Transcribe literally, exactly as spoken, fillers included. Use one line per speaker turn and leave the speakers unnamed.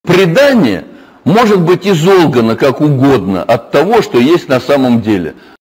Предание может быть изолгано как угодно от того, что есть на самом деле.